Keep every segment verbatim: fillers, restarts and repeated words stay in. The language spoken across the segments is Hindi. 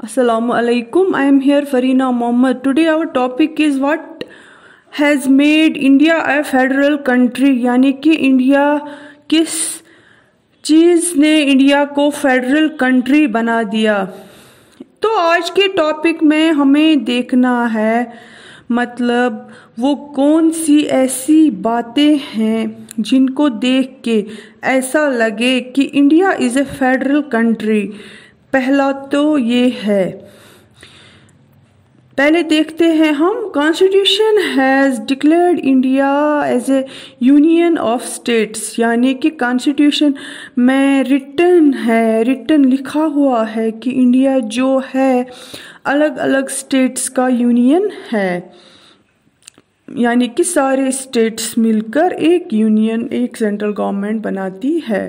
Assalamu alaikum. I am here Farina Mohammed. Today our topic is what has made India a federal country, यानी कि इंडिया किस चीज़ ने इंडिया को फेडरल कंट्री बना दिया। तो आज के टॉपिक में हमें देखना है मतलब वो कौन सी ऐसी बातें हैं जिनको देख के ऐसा लगे कि India is a federal country. पहला तो ये है, पहले देखते हैं हम। Constitution has declared India as a union of states, यानी कि कॉन्स्टिट्यूशन में रिटन है रिटन लिखा हुआ है कि इंडिया जो है अलग अलग स्टेट्स का यूनियन है, यानी कि सारे स्टेट्स मिलकर एक यूनियन एक सेंट्रल गवर्नमेंट बनाती है।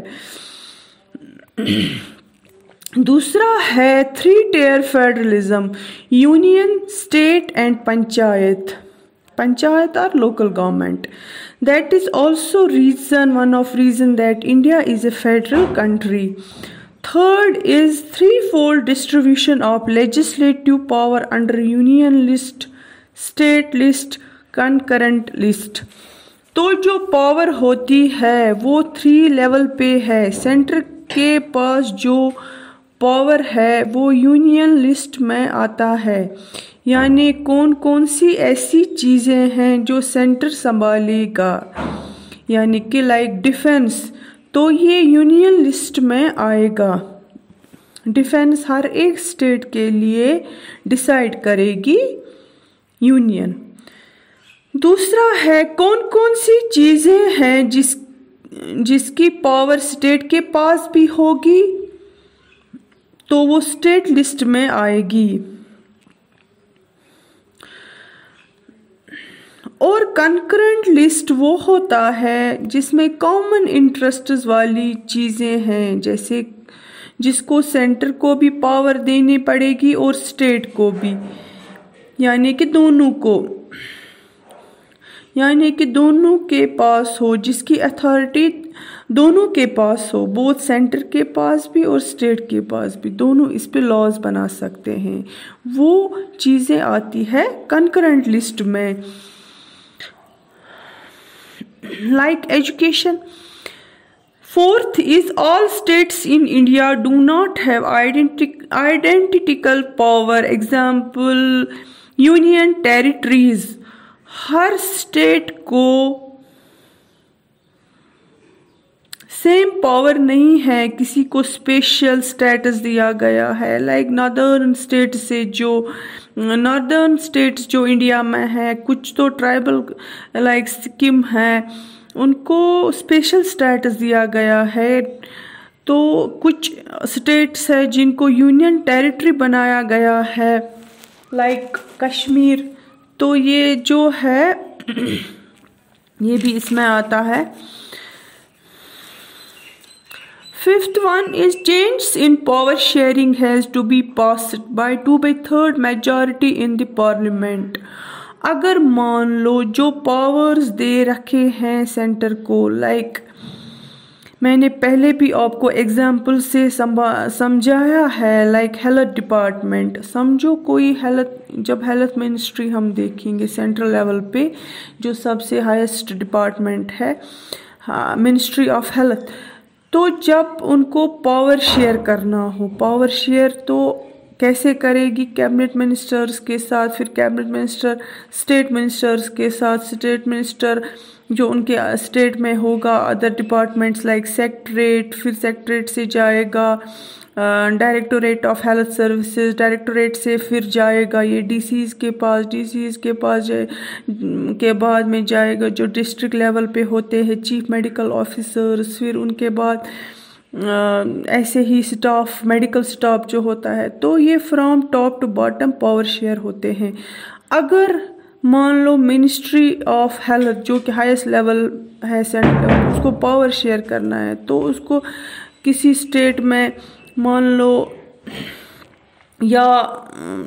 दूसरा है three tier federalism, union, state and panchayat panchayat और local government. That is also reason one of reason that India is a federal country. Third is three fold distribution of legislative power under union list, state list, concurrent list. तो जो पावर होती है वो थ्री लेवल पे है। सेंटर के पास जो पावर है वो यूनियन लिस्ट में आता है, यानी कौन कौन सी ऐसी चीज़ें हैं जो सेंटर संभालेगा, यानी कि लाइक डिफेंस, तो ये यूनियन लिस्ट में आएगा। डिफेंस हर एक स्टेट के लिए डिसाइड करेगी यूनियन। दूसरा है कौन कौन सी चीज़ें हैं जिस जिसकी पावर स्टेट के पास भी होगी तो वो स्टेट लिस्ट में आएगी। और कंकरेंट लिस्ट वो होता है जिसमें कॉमन इंटरेस्ट्स वाली चीज़ें हैं, जैसे जिसको सेंटर को भी पावर देनी पड़ेगी और स्टेट को भी, यानी कि दोनों को यानी कि दोनों के पास हो, जिसकी अथॉरिटी दोनों के पास हो, बोथ सेंटर के पास भी और स्टेट के पास भी, दोनों इस पे लॉज बना सकते हैं। वो चीज़ें आती है कंकरेंट लिस्ट में। Like education. Fourth is all states in India do not have identical power, example union territories. हर स्टेट को सेम पावर नहीं है, किसी को स्पेशल स्टेटस दिया गया है। लाइक नॉर्दर्न स्टेट से जो नॉर्दर्न स्टेट्स जो इंडिया में है, कुछ तो ट्राइबल लाइक सिक्किम है, उनको स्पेशल स्टेटस दिया गया है। तो कुछ स्टेट्स है जिनको यूनियन टेरिटरी बनाया गया है, लाइक कश्मीर। तो ये जो है ये भी इसमें आता है। Fifth one is change in power sharing has to be passed by two by third majority in the parliament. अगर मान लो जो पावर्स दे रखे हैं सेंटर को, लाइक मैंने पहले भी आपको एग्जाम्पल से समझाया है, लाइक हेल्थ डिपार्टमेंट। समझो कोई हेल्थ, जब हेल्थ मिनिस्ट्री हम देखेंगे सेंट्रल लेवल पे जो सबसे हाईएस्ट डिपार्टमेंट है, हाँ, मिनिस्ट्री ऑफ हेल्थ। तो जब उनको पावर शेयर करना हो, पावर शेयर तो कैसे करेगी? कैबिनेट मिनिस्टर्स के साथ, फिर कैबिनेट मिनिस्टर स्टेट मिनिस्टर्स के साथ, स्टेट मिनिस्टर जो उनके स्टेट में होगा, अदर डिपार्टमेंट्स लाइक सेक्रेटरेट, फिर सेक्रेटरेट से जाएगा directorate of health services, directorate से फिर जाएगा ये डीसीज के पास, डीसीज के पास जाए के बाद में जाएगा जो डिस्ट्रिक्ट लेवल पे होते हैं चीफ मेडिकल ऑफिसर्स, फिर उनके बाद आ, ऐसे ही स्टाफ, मेडिकल स्टाफ जो होता है। तो ये from top to bottom power share होते हैं। अगर मान लो मिनिस्ट्री ऑफ हेल्थ जो कि हाईएस्ट लेवल है सेंटर, उसको पावर शेयर करना है, तो उसको किसी स्टेट में मान लो या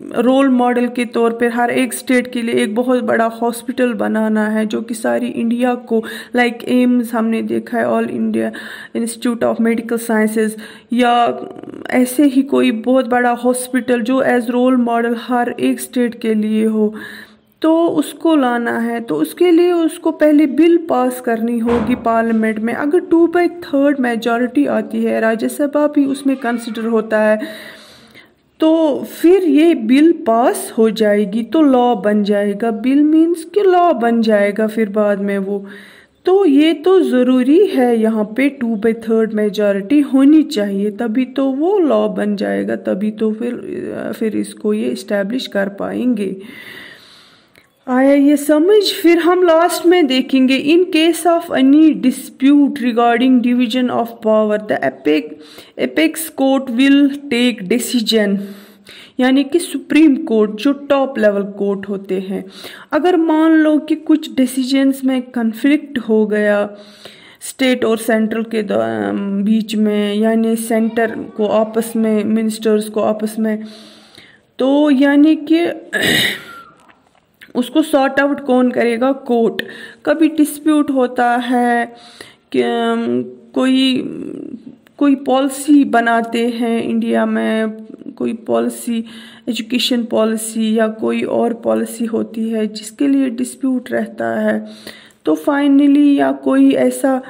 रोल मॉडल के तौर पर हर एक स्टेट के लिए एक बहुत बड़ा हॉस्पिटल बनाना है जो कि सारी इंडिया को, लाइक एम्स हमने देखा है, all India institute of medical sciences, या ऐसे ही कोई बहुत बड़ा हॉस्पिटल जो एज रोल मॉडल हर एक स्टेट के लिए हो, तो उसको लाना है। तो उसके लिए उसको पहले बिल पास करनी होगी पार्लियामेंट में। अगर टू बाई थर्ड मेजॉरिटी आती है, राज्यसभा भी उसमें कंसिडर होता है, तो फिर ये बिल पास हो जाएगी, तो लॉ बन जाएगा। बिल मीन्स कि लॉ बन जाएगा फिर बाद में वो। तो ये तो ज़रूरी है, यहाँ पे टू बाई थर्ड मेजॉरिटी होनी चाहिए, तभी तो वो लॉ बन जाएगा, तभी तो फिर फिर इसको ये इस्टेब्लिश कर पाएंगे। आया ये समझ। फिर हम लास्ट में देखेंगे, in case of any dispute regarding division of power the apex apex court will take decision, यानी कि सुप्रीम कोर्ट जो टॉप लेवल कोर्ट होते हैं। अगर मान लो कि कुछ डिसीजंस में कन्फ्लिक्ट हो गया स्टेट और सेंट्रल के बीच में, यानी सेंटर को आपस में, मिनिस्टर्स को आपस में, तो यानी कि उसको सॉर्ट आउट कौन करेगा? कोर्ट। कभी डिस्प्यूट होता है कि कोई कोई पॉलिसी बनाते हैं इंडिया में, कोई पॉलिसी, एजुकेशन पॉलिसी या कोई और पॉलिसी होती है जिसके लिए डिस्प्यूट रहता है, तो फाइनली या कोई ऐसा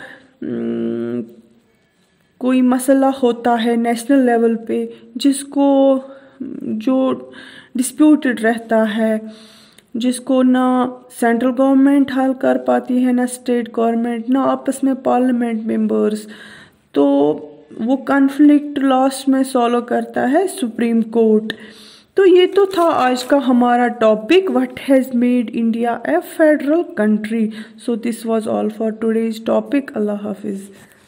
कोई मसला होता है नेशनल लेवल पे जिसको जो डिस्प्यूटेड रहता है, जिसको ना सेंट्रल गवर्नमेंट हल कर पाती है, ना स्टेट गवर्नमेंट, ना आपस में पार्लियामेंट मेंबर्स, तो वो कॉन्फ्लिक्ट लास्ट में सॉल्व करता है सुप्रीम कोर्ट। तो ये तो था आज का हमारा topic, what has made India a federal country. So this was all for today's topic. अल्लाह हाफिज़।